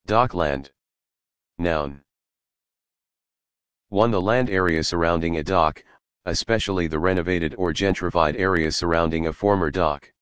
Dockland. Noun. 1. The land area surrounding a dock, especially the renovated or gentrified area surrounding a former dock.